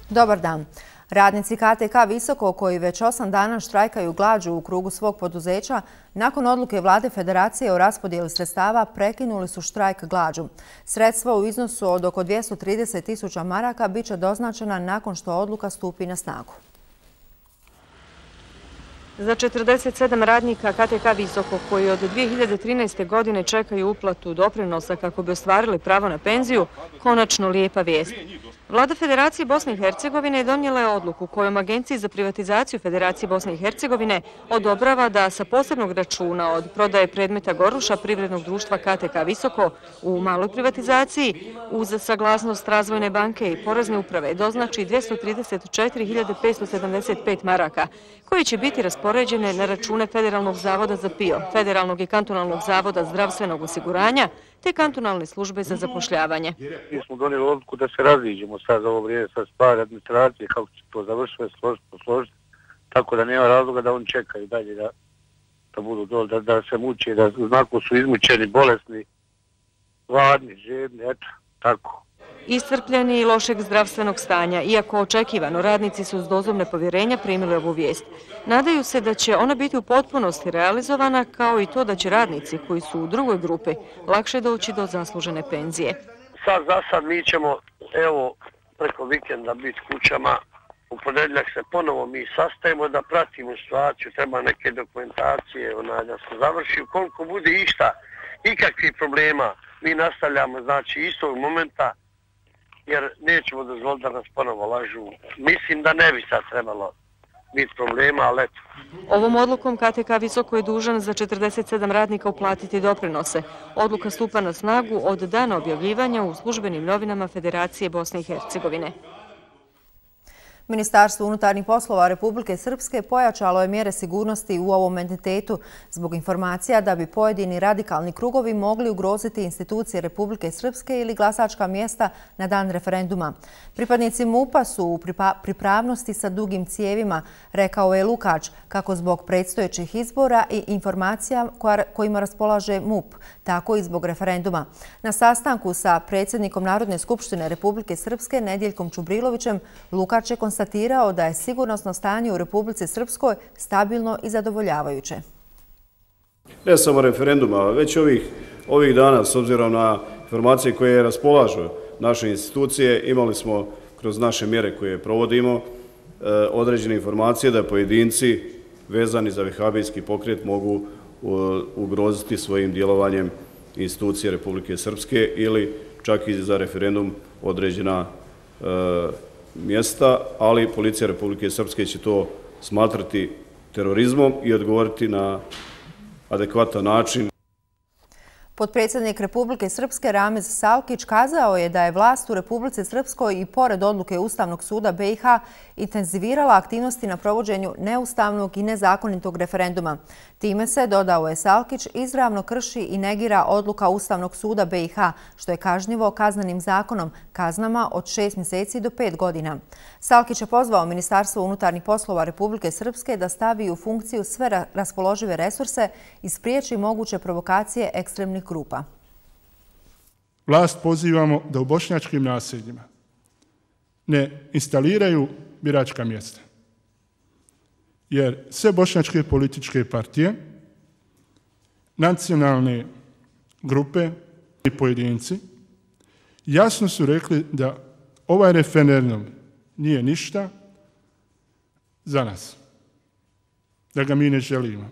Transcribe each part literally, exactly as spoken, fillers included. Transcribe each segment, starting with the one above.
Dobar dan. Radnici K T K Visoko, koji već osam dana štrajkaju glađu u krugu svog poduzeća, nakon odluke Vlade Federacije o raspodjeli sredstava prekinuli su štrajk glađu. Sredstva u iznosu od oko dvjesto trideset tisuća maraka bit će doznačena nakon što odluka stupi na snagu. Za četrdeset sedam radnika K T K Visoko, koji od dvije hiljade trinaeste. godine čekaju uplatu doprinosa kako bi ostvarili pravo na penziju, konačno lijepa vijest. Vlada Federacije Bosne i Hercegovine donijela je odluku kojom Agenciji za privatizaciju Federacije Bosne i Hercegovine odobrava da sa posebnog računa od prodaje predmeta Goruša privrednog društva K T K Visoko u maloj privatizaciji uz saglasnost Razvojne banke i Porezne uprave doznači dvjesto trideset četiri hiljade petsto sedamdeset pet maraka, koji će biti raspoređene na račune Federalnog zavoda za P I O, Federalnog i kantonalnog zavoda zdravstvenog osiguranja te kantonalne službe za zapošljavanje. Mi smo donijeli odluku da se raziđemo sad za ovo vrijeme sa stvari administracije, kako će to završiti, složiti, posložiti, tako da nema razloga da oni čekaju dalje da, da budu dole, da, da se muče, da znako su izmučeni, bolesni, gladni, žedni, eto, tako. Iscrpljeni i lošeg zdravstvenog stanja, iako očekivano, radnici su s dozom nepovjerenja primili ovu vijest. Nadaju se da će ona biti u potpunosti realizovana, kao i to da će radnici koji su u drugoj grupi lakše doći do zaslužene penzije. Sad za sad mi ćemo, evo, preko vikenda biti kućama. U ponedjeljak se ponovo mi sastajemo da pratimo situaciju, treba neke dokumentacije, onaj, da se završi. Koliko bude išta, ikakvih problema, mi nastavljamo, znači, istog momenta, jer nećemo dozvoliti da nas ponovo lažu. Mislim da ne bi sad trebalo biti problema, ali eto. Ovom odlukom K T K Visoko je dužan za četrdeset sedam radnika uplatiti doprinose. Odluka stupa na snagu od dana objavljivanja u službenim novinama Federacije Bosne i Hercegovine. Ministarstvo unutarnjih poslova Republike Srpske pojačalo je mjere sigurnosti u ovom entitetu zbog informacija da bi pojedini radikalni krugovi mogli ugroziti institucije Republike Srpske ili glasačka mjesta na dan referenduma. Pripadnici MUP-a su u pripravnosti sa dugim cijevima, rekao je Lukač, kako zbog predstojećih izbora i informacija kojima raspolaže MUP, tako i zbog referenduma. Na sastanku sa predsjednikom Narodne skupštine Republike Srpske Nedjeljkom Čubrilovićem, Lukač je konstatirao da je sigurnosno stanje u Republici Srpskoj stabilno i zadovoljavajuće. Ne samo referenduma, već ovih, ovih dana, s obzirom na informacije koje raspolažu naše institucije, imali smo kroz naše mjere koje provodimo određene informacije da pojedinci vezani za vehabijski pokret mogu ugroziti svojim djelovanjem institucije Republike Srpske ili čak i za referendum određena mjesta, ali policija Republike Srpske će to smatrati terorizmom i odgovoriti na adekvatan način. Potpredsjednik Republike Srpske Ramiz Salkić kazao je da je vlast u Republici Srpskoj i pored odluke Ustavnog suda B i H intenzivirala aktivnosti na provođenju neustavnog i nezakonitog referenduma. Time se, dodao je Salkić, izravno krši i negira odluka Ustavnog suda B i H, što je kažnjivo kaznenim zakonom, kaznama od šest mjeseci do pet godina. Salkić je pozvao Ministarstvo unutarnjih poslova Republike Srpske da stavi u funkciju sve raspoložive resurse i spriječi moguće provokacije ekstremnih grupa. Vlast pozivamo da u bošnjačkim naseljima ne instaliraju biračka mjesta. Jer sve bošnjačke političke partije, nacionalne grupe i pojedinci jasno su rekli da ovaj referendum nije ništa za nas, da ga mi ne želimo.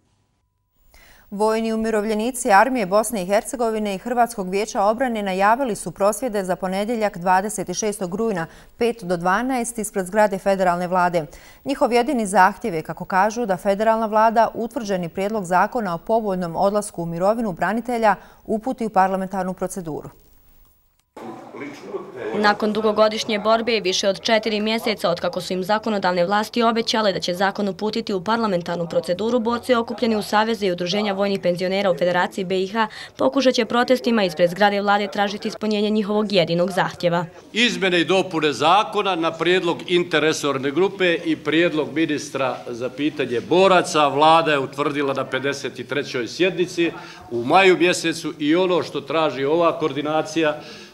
Vojni umirovljenici Armije Bosne i Hercegovine i Hrvatskog vijeća obrane najavili su prosvjede za ponedjeljak dvadeset šestog rujna pet do dvanaest ispred zgrade federalne vlade. Njihov jedini zahtjev je, kako kažu, da federalna vlada utvrđeni prijedlog zakona o povoljnom odlasku u mirovinu branitelja uputi u parlamentarnu proceduru. Nakon dugogodišnje borbe i više od četiri mjeseca otkako su im zakonodavne vlasti obećale da će zakon uputiti u parlamentarnu proceduru, borci okupljeni u Saveze i udruženja vojnih penzionera u Federaciji B i H pokušat će protestima ispred zgrade vlade tražiti ispunjenje njihovog jedinog zahtjeva. Izmjene i dopune zakona na prijedlog interresorne grupe i prijedlog ministra za pitanje boraca vlada je utvrdila na pedeset trećoj sjednici u maju mjesecu i ono što traži ova koordinacija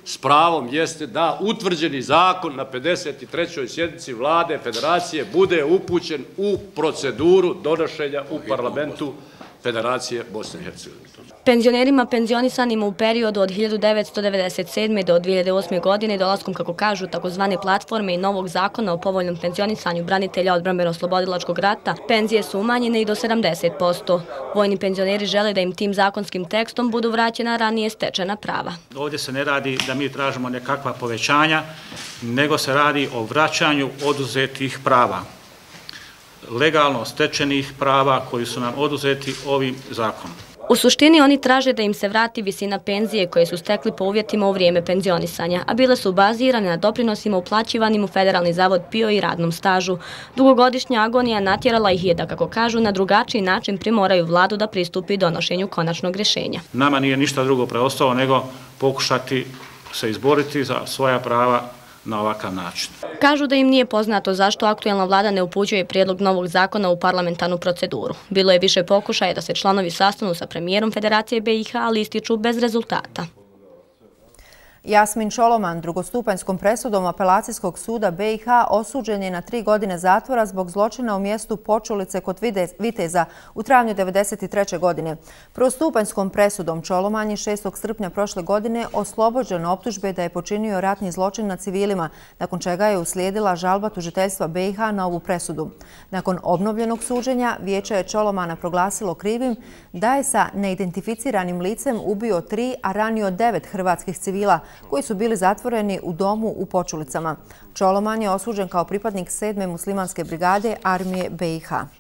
s pravom jeste da utvrđeni zakon na pedeset trećoj sjednici Vlade Federacije bude upućen u proceduru donošenja u parlamentu Federacije Bosne i Hercegovine. Penzionerima penzionisanima u periodu od hiljadu devetsto devedeset sedme. do dvije hiljade osme. godine dolaskom, kako kažu, takozvane platforme i novog zakona o povoljnom penzionisanju branitelja odbrambeno-oslobodilačkog rata, penzije su umanjene i do sedamdeset posto. Vojni penzioneri žele da im tim zakonskim tekstom budu vraćena ranije stečena prava. Ovdje se ne radi da mi tražimo nekakva povećanja, nego se radi o vraćanju oduzetih prava. Legalno stečenih prava koji su nam oduzeti ovim zakonom. U suštini oni traže da im se vrati visina penzije koje su stekli po uvjetima u vrijeme penzionisanja, a bile su bazirane na doprinosima uplaćivanim u Federalni zavod P I O i radnom stažu. Dugogodišnja agonija natjerala ih je da, kako kažu, na drugačiji način primoraju vladu da pristupi donošenju konačnog rješenja. Nama nije ništa drugo preostalo nego pokušati se izboriti za svoja prava na ovakav način. Kažu da im nije poznato zašto aktuelna vlada ne upućuje prijedlog novog zakona u parlamentarnu proceduru. Bilo je više pokušaja da se članovi sastanu sa premijerom Federacije B i H, ali ističu bez rezultata. Jasmin Čoloman drugostupanjskom presudom Apelacijskog suda B i H osuđen je na tri godine zatvora zbog zločina u mjestu Počulice kod Viteza u travnju devedeset treće. godine. Prvostupanjskom presudom Čoloman je šestog srpnja prošle godine oslobođen optužbe da je počinio ratni zločin nad civilima, nakon čega je uslijedila žalba tužiteljstva B i H na ovu presudu. Nakon obnovljenog suđenja, vijeće je Čolomana proglasilo krivim da je sa neidentificiranim licem ubio tri, a ranio devet hrvatskih civila, koji su bili zatvoreni u domu u Počulicama. Čoloman je osuđen kao pripadnik sedme muslimanske brigade armije B i H.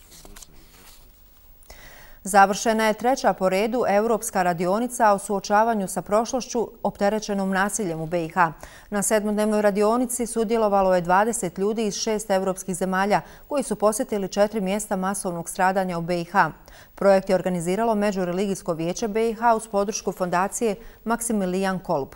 Završena je treća po redu europska radionica o suočavanju sa prošlošću opterećenom nasiljem u B i H. Na sedmodnevnoj radionici sudjelovalo je dvadeset ljudi iz šest europskih zemalja koji su posjetili četiri mjesta masovnog stradanja u B i H. Projekt je organiziralo Međureligijsko vijeće B i H uz podršku fondacije Maksimilijan Kolb.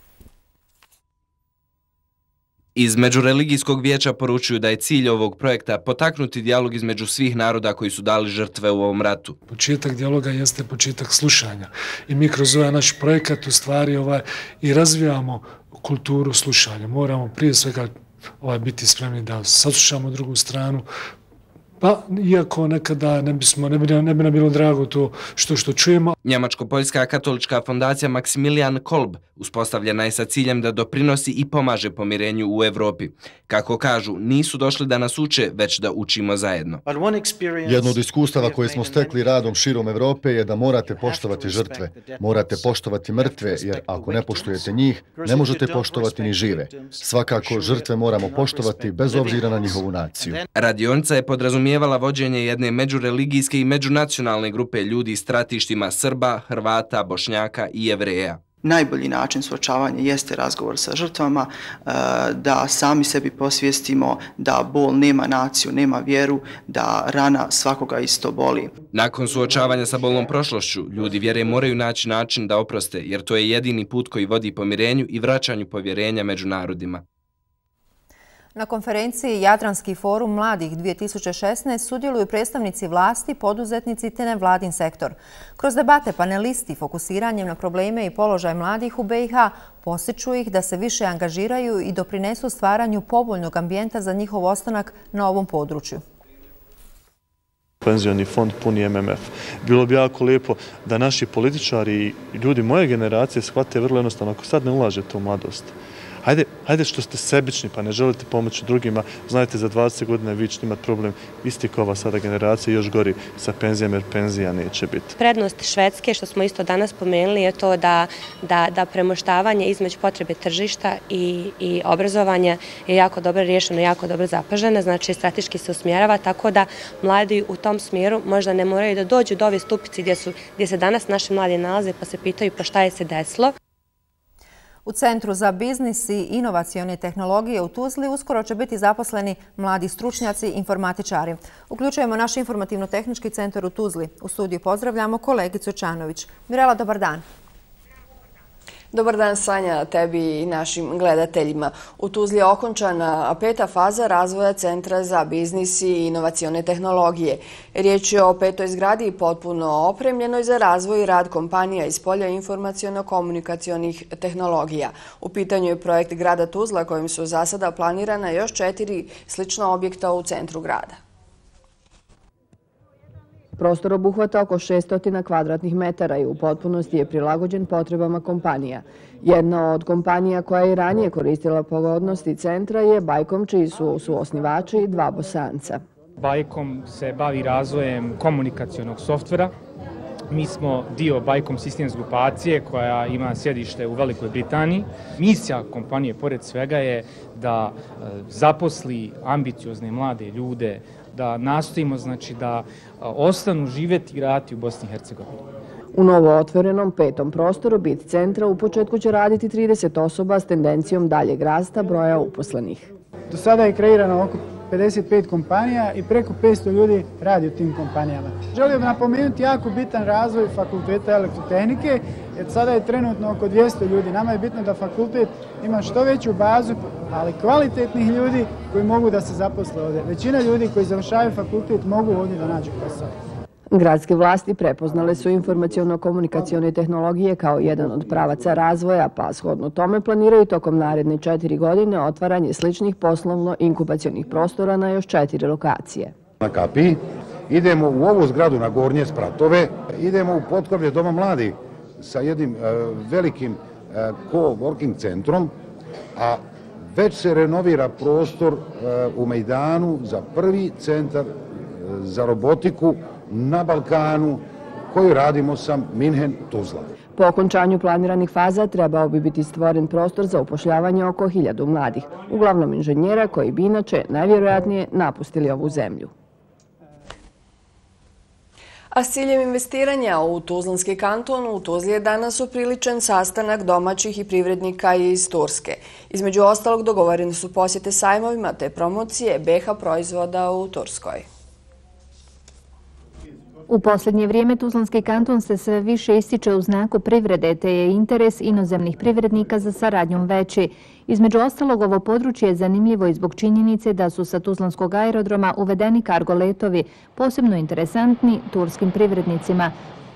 Iz Međureligijskog vijeća poručuju da je cilj ovog projekta potaknuti dijalog između svih naroda koji su dali žrtve u ovom ratu. Početak dijaloga jeste početak slušanja i mi kroz ovaj naš projekat u stvari ovaj, i razvijamo kulturu slušanja. Moramo prije svega ovaj, biti spremni da saslušamo drugu stranu, pa iako nekada ne bismo, ne bi, ne bi nam bilo drago to što što čujemo. Njemačko-poljska katolička fondacija Maksimilijan Kolb uspostavljena je sa ciljem da doprinosi i pomaže pomirenju u Evropi. Kako kažu, nisu došli da nas uče, već da učimo zajedno. Jedno od iskustava koje smo stekli radom širom Evrope je da morate poštovati žrtve, morate poštovati mrtve, jer ako ne poštujete njih, ne možete poštovati ni žive. Svakako, žrtve moramo poštovati bez obzira na njihovu naciju. Radionica je podrazumijevala vođenje jedne međureligijske i međunacionalne grupe ljudi s stratištima Srba, Hrvata, Bošnjaka i Jevreja. Najbolji način suočavanja jeste razgovor sa žrtvama, da sami sebi posvijestimo da bol nema naciju, nema vjeru, da rana svakoga isto boli. Nakon suočavanja sa bolnom prošlošću, ljudi vjere moraju naći način da oproste, jer to je jedini put koji vodi pomirenju i vraćanju povjerenja među narodima. Na konferenciji Jadranski forum mladih dvije tisuće šesnaeste. sudjeluju predstavnici vlasti, poduzetnici te nevladin sektor. Kroz debate panelisti fokusiranjem na probleme i položaj mladih u B i H postiču ih da se više angažiraju i doprinesu stvaranju povoljnog ambijenta za njihov ostanak na ovom području. Penzioni fond puni M M F. Bilo bi jako lijepo da naši političari i ljudi moje generacije shvate vrlo jednostavno, ako sad ne ulažete u mladost, Hajde, hajde što ste sebični pa ne želite pomoći drugima, znajte za dvadeset godina vi ćete imati problem isti kao ova sada generacija, još gori sa penzijama jer penzija neće biti. Prednost Švedske, što smo isto danas spomenuli, je to da, da, da premoštavanje između potrebe tržišta i, i obrazovanja je jako dobro riješeno, jako dobro zapaženo, znači strateški se usmjerava, tako da mladi u tom smjeru možda ne moraju da dođu do ove stupice gdje, su, gdje se danas naši mladi nalaze pa se pitaju pa šta je se desilo. U Centru za biznis i inovacione tehnologije u Tuzli uskoro će biti zaposleni mladi stručnjaci i informatičari. Uključujemo naš informativno-tehnički centar u Tuzli. U studiju pozdravljamo kolegicu Čanović. Mirela, dobar dan. Dobar dan, Sanja, tebi i našim gledateljima. U Tuzli je okončana peta faza razvoja Centra za biznis i inovacione tehnologije. Riječ je o petoj zgradi potpuno opremljenoj za razvoj i rad kompanija iz polja informacijono-komunikacionih tehnologija. U pitanju je projekt grada Tuzla kojim su za sada planirana još četiri slična objekta u centru grada. Prostor obuhvata oko šesto kvadratnih metara i u potpunosti je prilagođen potrebama kompanija. Jedna od kompanija koja je ranije koristila pogodnosti centra je Bajkom, čiji su suosnivači dva Bosanca. Bajkom se bavi razvojem komunikacionog softvera. Mi smo dio Bajkom Systems grupacije koja ima sjedište u Velikoj Britaniji. Misija kompanije, pored svega, je da zaposli ambiciozne mlade ljude, da nastojimo znači, da ostanu živjeti i raditi u Bosni i Hercegovini. U novo otvorenom petom prostoru BIT centra u početku će raditi trideset osoba s tendencijom daljeg rasta broja uposlenih. Do sada je kreirano oko pedeset pet kompanija i preko petsto ljudi radi u tim kompanijama. Želio bih napomenuti jako bitan razvoj fakulteta elektrotehnike, jer sada je trenutno oko dvjesto ljudi. Nama je bitno da fakultet ima što veću bazu, ali kvalitetnih ljudi koji mogu da se zaposle ovdje. Većina ljudi koji završavaju fakultet mogu ovdje da nađu posao. Gradske vlasti prepoznale su informacijono-komunikacione tehnologije kao jedan od pravaca razvoja, pa shodno tome planiraju tokom naredne četiri godine otvaranje sličnih poslovno-inkubacionih prostora na još četiri lokacije. Na Kapiji idemo u ovu zgradu na Gornje Spratove, idemo u potkrovlje Doma mladih sa jednim velikim co-working centrom, a već se renovira prostor u Mejdanu za prvi centar za robotiku na Balkanu koju radimo sa Minhen Tuzla. Po okončanju planiranih faza trebao bi biti stvoren prostor za upošljavanje oko hiljadu mladih, uglavnom inženjera koji bi inače najvjerojatnije napustili ovu zemlju. A s ciljem investiranja u Tuzlanski kanton u Tuzli je danas upriličen sastanak domaćih i privrednika iz Turske. Između ostalog dogovorene su posjete sajmovima te promocije B H proizvoda u Turskoj. U posljednje vrijeme Tuzlanski kanton se sve više ističe u znaku privrede, te je interes inozemnih privrednika za saradnjom veći. Između ostalog, ovo područje je zanimljivo i zbog činjenice da su sa Tuzlanskog aerodroma uvedeni kargo letovi, posebno interesantni turskim privrednicima.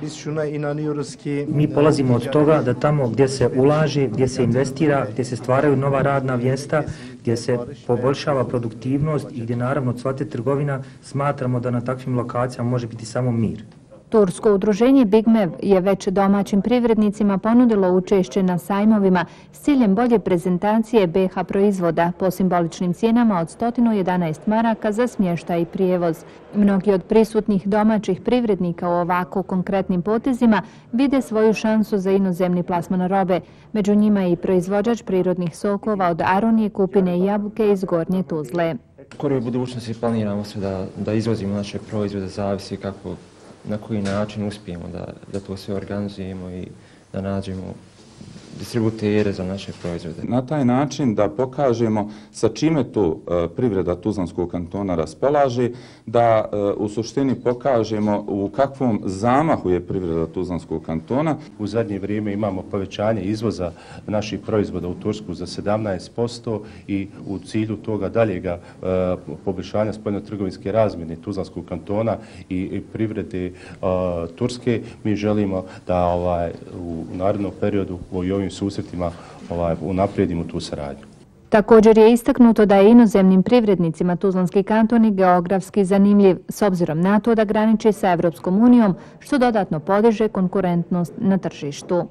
Mi polazimo od toga da tamo gdje se ulaže, gdje se investira, gdje se stvaraju nova radna mjesta, gdje se poboljšava produktivnost i gdje naravno cvate trgovina, smatramo da na takvim lokacijama može biti samo mir. Tursko udruženje Bigmev je već domaćim privrednicima ponudilo učešće na sajmovima s ciljem bolje prezentacije B H proizvoda po simboličnim cijenama od sto jedanaest maraka za smještaj i prijevoz. Mnogi od prisutnih domaćih privrednika u ovako konkretnim potezima vide svoju šansu za inozemni plasman robe. Među njima je i proizvođač prirodnih sokova od aronije, kupine i jabuke iz Gornje Tuzle. U skoroj budućnosti planiramo sve da, da izvozimo naše proizvode, zavisi kako na koji način uspijemo da, da to sve organizujemo i da nađemo distributere za naše proizvode. Na taj način da pokažemo sa čime tu privreda Tuzlanskog kantona raspolaže, da u suštini pokažemo u kakvom zamahu je privreda Tuzlanskog kantona. U zadnje vrijeme imamo povećanje izvoza naših proizvoda u Tursku za sedamnaest posto i u cilju toga daljega poboljšanja spoljno-trgovinske razmjene Tuzlanskog kantona i privrede Turske mi želimo da ovaj, u narednom periodu u ovim susretima ovaj, unaprijedimo tu saradnju. Također je istaknuto da je inozemnim privrednicima Tuzlanski kanton i geografski zanimljiv s obzirom na to da graniči sa Evropskom unijom, što dodatno podiže konkurentnost na tržištu.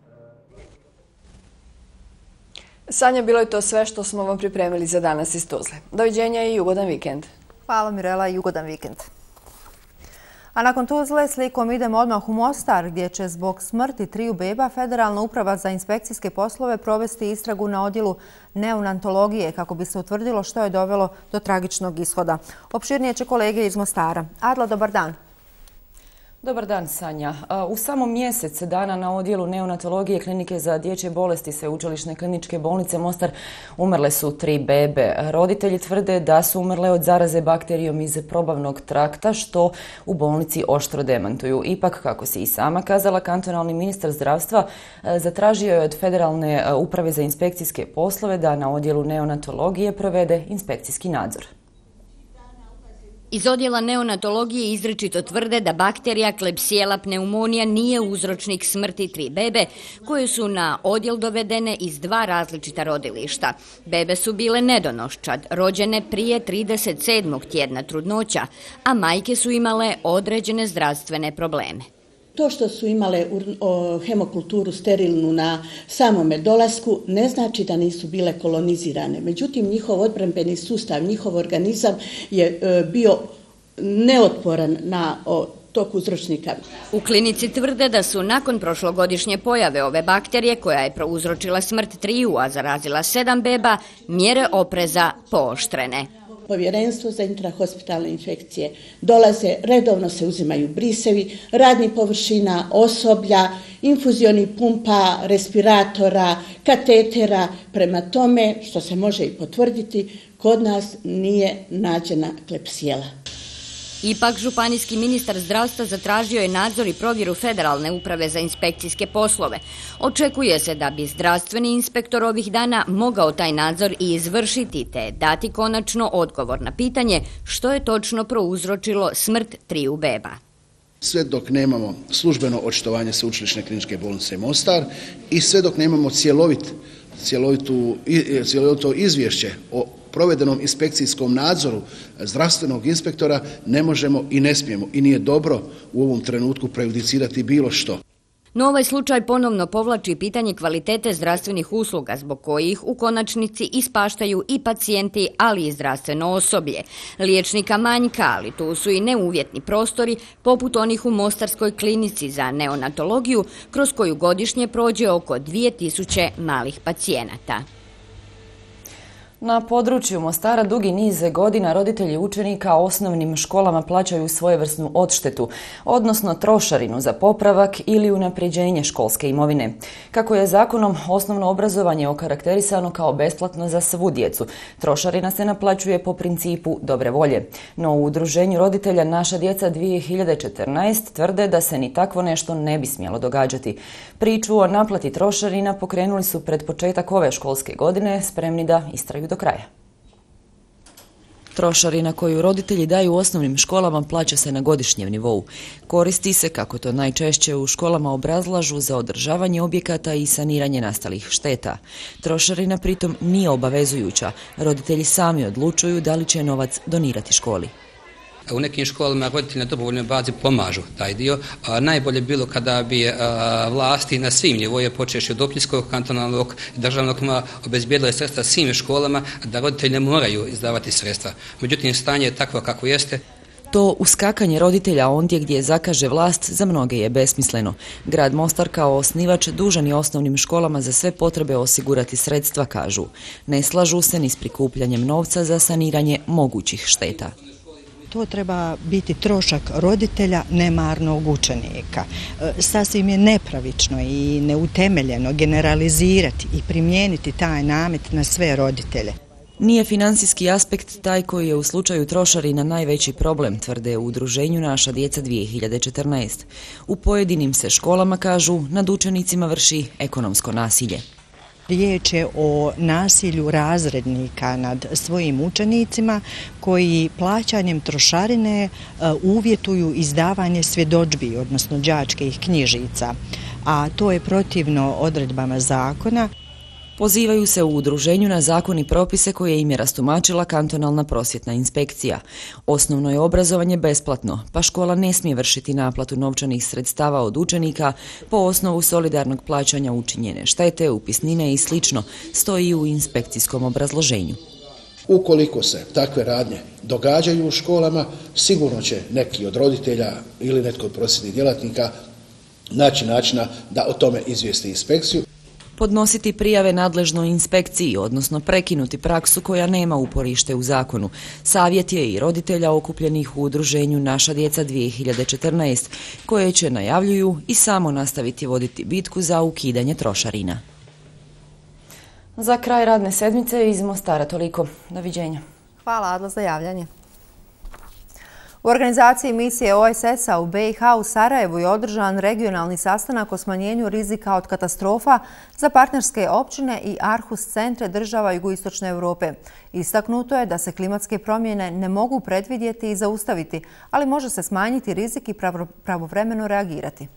Sanja, bilo je to sve što smo vam pripremili za danas iz Tuzle. Doviđenja i ugodan vikend. Hvala Mirela i ugodan vikend. A nakon Tuzle slikom idemo odmah u Mostar, gdje će zbog smrti triju beba Federalna uprava za inspekcijske poslove provesti istragu na odjelu neonatologije kako bi se utvrdilo što je dovelo do tragičnog ishoda. Opširnije će kolege iz Mostara. Adla, dobar dan. Dobar dan, Sanja. U samo mjesec dana na odjelu neonatologije Klinike za dječje bolesti Sveučilišne kliničke bolnice Mostar umrle su tri bebe. Roditelji tvrde da su umrle od zaraze bakterijom iz probavnog trakta, što u bolnici oštro demantuju. Ipak, kako si i sama kazala, kantonalni ministar zdravstva zatražio je od Federalne uprave za inspekcijske poslove da na odjelu neonatologije provede inspekcijski nadzor. Iz odjela neonatologije izričito tvrde da bakterija Klebsiella pneumonija nije uzročnik smrti tri bebe koje su na odjel dovedene iz dva različita rodilišta. Bebe su bile nedonoščad, rođene prije trideset sedmog tjedna trudnoća, a majke su imale određene zdravstvene probleme. To što su imale hemokulturu sterilnu na samome dolasku ne znači da nisu bile kolonizirane. Međutim, njihov odbrambeni sustav, njihov organizam je bio neotporan na tog uzročnika. U klinici tvrde da su nakon prošlogodišnje pojave ove bakterije, koja je prouzročila smrt triju, a zarazila sedam beba, mjere opreza pooštrene. Povjerenstvo za intrahospitalne infekcije dolaze, redovno se uzimaju brisevi, radnih površina, osoblja, infuzioni pumpa, respiratora, katetera. Prema tome, što se može i potvrditi, kod nas nije nađena Klebsiella. Ipak, županijski ministar zdravstva zatražio je nadzor i provjeru Federalne uprave za inspekcijske poslove. Očekuje se da bi zdravstveni inspektor ovih dana mogao taj nadzor i izvršiti te dati konačno odgovor na pitanje što je točno prouzročilo smrt triju beba. Sve dok nemamo službeno očitovanje Sveučilišne kliničke bolnice Mostar i sve dok nemamo cjelovit, cjelovitu, cjelovito izvješće o provedenom inspekcijskom nadzoru zdravstvenog inspektora, ne možemo i ne smijemo i nije dobro u ovom trenutku prejudicirati bilo što. No ovaj slučaj ponovno povlači pitanje kvalitete zdravstvenih usluga, zbog kojih u konačnici ispaštaju i pacijenti, ali i zdravstveno osoblje. Liječnika manjka, ali tu su i neuvjetni prostori, poput onih u Mostarskoj klinici za neonatologiju, kroz koju godišnje prođe oko dvije tisuće malih pacijenata. Na području Mostara dugi niz godina roditelji učenika osnovnim školama plaćaju svojevrsnu odštetu, odnosno trošarinu za popravak ili unapređenje školske imovine. Kako je zakonom osnovno obrazovanje okarakterisano kao besplatno za svu djecu, trošarina se naplaćuje po principu dobre volje. No u udruženju roditelja Naša djeca dvije hiljade četrnaeste tvrde da se ni takvo nešto ne bi smjelo događati. Priču o naplati trošarina pokrenuli su pred početak ove školske godine, spremni da istraju do kraja. Trošarina koju roditelji daju u osnovnim školama plaća se na godišnjem nivou. Koristi se, kako to najčešće u školama obrazlažu, za održavanje objekata i saniranje nastalih šteta. Trošarina pritom nije obavezujuća. Roditelji sami odlučuju da li će novac donirati školi. U nekim školama roditelji na dobrovoljnoj bazi pomažu taj dio. Najbolje bilo kada bi vlasti na svim nivoje, počevši od općinskog, kantonalnog i državnog, obezbijedile sredstva svim školama, da roditelji ne moraju izdavati sredstva. Međutim, stanje je takvo kako jeste. To uskakanje roditelja ondje gdje zakaže vlast za mnoge je besmisleno. Grad Mostar kao osnivač dužan je osnovnim školama za sve potrebe osigurati sredstva, kažu. Ne slažu se ni s prikupljanjem novca za saniranje mogućih šteta. To treba biti trošak roditelja, nemarnog učenika. Sasvim je nepravično i neutemeljeno generalizirati i primijeniti taj namet na sve roditelje. Nije finansijski aspekt taj koji je u slučaju trošarina najveći problem, tvrde u udruženju Naša djeca dvije hiljade četrnaeste. U pojedinim se školama, kažu, nad učenicima vrši ekonomsko nasilje. Riječ je o nasilju razrednika nad svojim učenicima koji plaćanjem trošarine uvjetuju izdavanje svjedodžbi, odnosno đačkih knjižica, a to je protivno odredbama zakona. Pozivaju se u udruženju na zakon i propise koje im je rastumačila kantonalna prosvjetna inspekcija. Osnovno je obrazovanje besplatno, pa škola ne smije vršiti naplatu novčanih sredstava od učenika po osnovu solidarnog plaćanja učinjene štete, upisnine i slično, stoji u inspekcijskom obrazloženju. Ukoliko se takve radnje događaju u školama, sigurno će neki od roditelja ili netko od prosvjetnih djelatnika naći načina da o tome izvijesti inspekciju. podnositi prijave nadležnoj inspekciji, odnosno prekinuti praksu koja nema uporište u zakonu. Savjet je i roditelja okupljenih u udruženju Naša djeca dvije hiljade četrnaest, koje će, najavljuju, i samo nastaviti voditi bitku za ukidanje trošarina. Za kraj radne sedmice iz Mostara toliko. Doviđenja. Hvala, Adla, za javljanje. U organizaciji misije O E S S-a u B i H u Sarajevu je održan regionalni sastanak o smanjenju rizika od katastrofa za partnerske općine i Arhus centre država jugoistočne Europe. Istaknuto je da se klimatske promjene ne mogu predvidjeti i zaustaviti, ali može se smanjiti rizik i pravovremeno reagirati.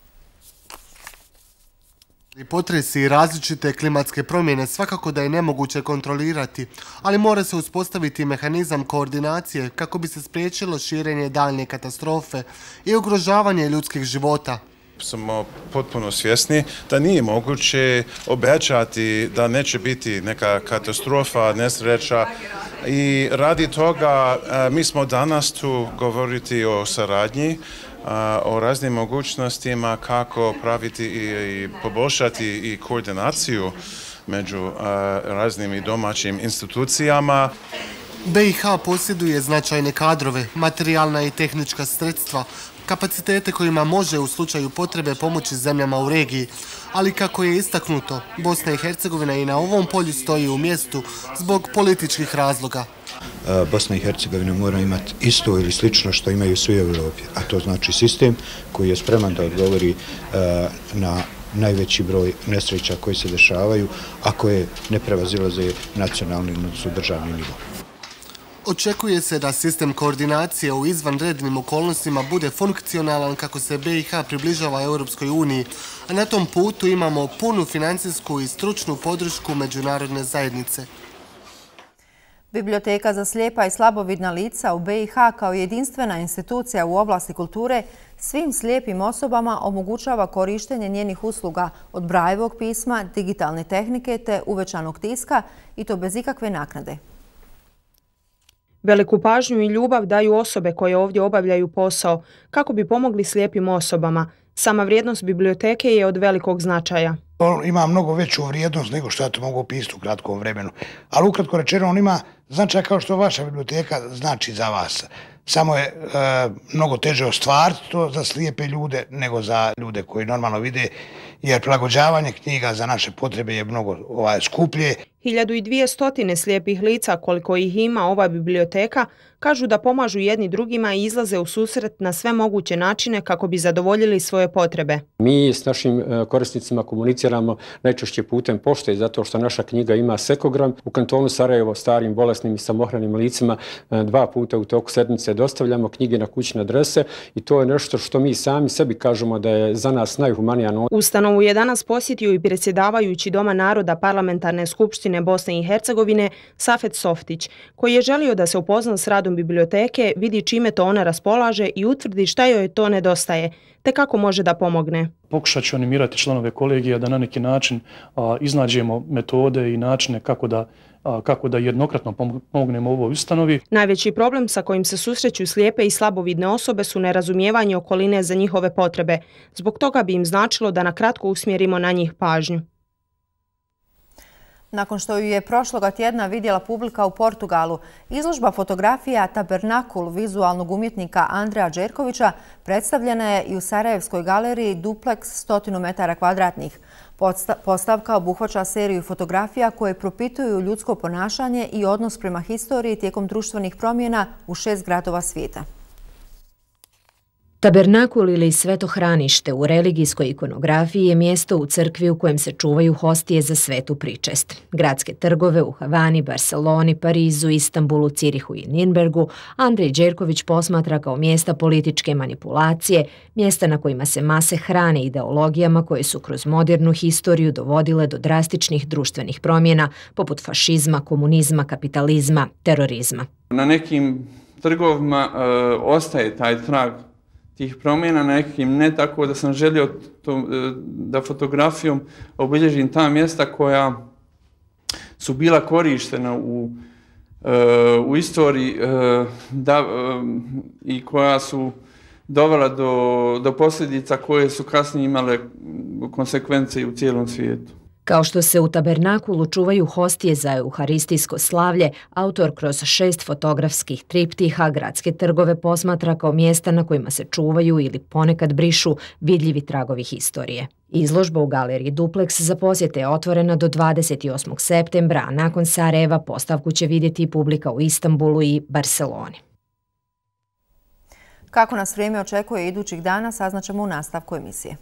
Potresi i različite klimatske promjene svakako da je nemoguće kontrolirati, ali mora se uspostaviti mehanizam koordinacije kako bi se spriječilo širenje daljnje katastrofe i ugrožavanje ljudskih života. Smo potpuno svjesni da nije moguće obećati da neće biti neka katastrofa, nesreća i radi toga mi smo danas tu govoriti o saradnji, o raznim mogućnostima kako praviti i poboljšati i koordinaciju među raznim i domaćim institucijama. B i H posjeduje značajne kadrove, materijalna i tehnička sredstva, kapacitete kojima može u slučaju potrebe pomoći zemljama u regiji, ali kako je istaknuto, Bosna i Hercegovina i na ovom polju stoji u mjestu zbog političkih razloga. Bosna i Hercegovina mora imati isto ili slično što imaju svi u Europi, a to znači sistem koji je spreman da odgovori na najveći broj nesreća koji se dešavaju, a koje ne prevazilaze nacionalni, odnosno državni nivo. Očekuje se da sistem koordinacije u izvanrednim okolnostima bude funkcionalan kako se B i H približava Europskoj uniji, a na tom putu imamo punu financijsku i stručnu podršku međunarodne zajednice. Biblioteka za slijepa i slabovidna lica u B i H kao jedinstvena institucija u oblasti kulture svim slijepim osobama omogućava korištenje njenih usluga od Brajevog pisma, digitalne tehnike te uvećanog tiska i to bez ikakve naknade. Veliku pažnju i ljubav daju osobe koje ovdje obavljaju posao kako bi pomogli slijepim osobama. Sama vrijednost biblioteke je od velikog značaja. On ima mnogo veću vrijednost nego što ja to mogu opisati u kratkom vremenu. Ali ukratko rečeno, on ima značaj kao što vaša biblioteka znači za vas. Samo je e, mnogo teže ostvariti to za slijepe ljude nego za ljude koji normalno vide, jer prilagođavanje knjiga za naše potrebe je mnogo ovaj, skuplje. hiljadu dvjesto slijepih lica, koliko ih ima ova biblioteka, kažu da pomažu jedni drugima i izlaze u susret na sve moguće načine kako bi zadovoljili svoje potrebe. Mi s našim korisnicima komuniciramo najčešće putem pošte, zato što naša knjiga ima sekogram. U kantonu Sarajevo starim, bolesnim i samohranim licima dva puta u toku sedmice dostavljamo knjige na kućne adrese i to je nešto što mi sami sebi kažemo da je za nas najhumanija. Ustanovu je danas posjetio i predsjedavajući Doma naroda Parlamentarne skupštine Bosne i Hercegovine Safet Softić, koji je želio da se upozna s radom biblioteke, vidi čime to ona raspolaže i utvrdi šta joj to nedostaje, te kako može da pomogne. Pokušat ću animirati članove kolegija da na neki način a, iznađemo metode i načine kako da a, kako da jednokratno pomognemo ovoj ustanovi. Najveći problem sa kojim se susreću slijepe i slabovidne osobe su nerazumijevanje okoline za njihove potrebe. Zbog toga bi im značilo da na kratko usmjerimo na njih pažnju. Nakon što ju je prošloga tjedna vidjela publika u Portugalu, izložba fotografija Tabernakul vizualnog umjetnika Andreja Đerkovića predstavljena je i u Sarajevskoj galeriji Duplex stotinu metara kvadratnih. Postavka obuhvaća seriju fotografija koje propituju ljudsko ponašanje i odnos prema historiji tijekom društvenih promjena u šest gradova svijeta. Tabernakul ili svetohranište u religijskoj ikonografiji je mjesto u crkvi u kojem se čuvaju hostije za svetu pričest. Gradske trgove u Havani, Barceloni, Parizu, Istanbulu, Cirihu i Nirnbergu Andrej Đerković posmatra kao mjesta političke manipulacije, mjesta na kojima se mase hrane ideologijama koje su kroz modernu historiju dovodile do drastičnih društvenih promjena poput fašizma, komunizma, kapitalizma, terorizma. Na nekim trgovima e, ostaje taj trag tih promjena, na nekim ne, tako da sam želio to, da fotografijom obilježim ta mjesta koja su bila korištena u, u istoriji da, i koja su dovela do, do posljedica koje su kasnije imale konsekvence u cijelom svijetu. Kao što se u tabernakulu čuvaju hostije za euharistijsko slavlje, autor kroz šest fotografskih triptiha gradske trgove posmatra kao mjesta na kojima se čuvaju ili ponekad brišu vidljivi tragovi historije. Izložba u galeriji Duplex za posjete je otvorena do dvadeset osmog septembra, a nakon Sarajeva postavku će vidjeti publika u Istanbulu i Barceloni. Kako nas vrijeme očekuje idućih dana, saznaćemo u nastavku emisije.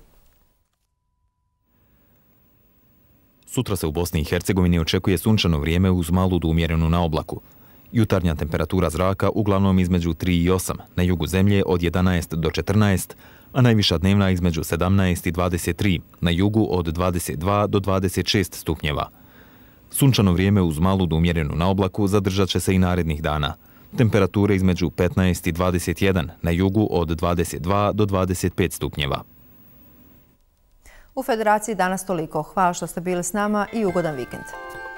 Sutra se u Bosni i Hercegovini očekuje sunčano vrijeme uz malu do umjerenu na oblaku. Jutarnja temperatura zraka uglavnom između tri i osam, na jugu zemlje od jedanaest do četrnaest, a najviša dnevna između sedamnaest i dvadeset tri, na jugu od dvadeset dva do dvadeset šest stupnjeva. Sunčano vrijeme uz malu do umjerenu na oblaku zadržat će se i narednih dana. Temperature između petnaest i dvadeset jedan, na jugu od dvadeset dva do dvadeset pet stupnjeva. U Federaciji danas toliko. Hvala što ste bili s nama i ugodan vikend.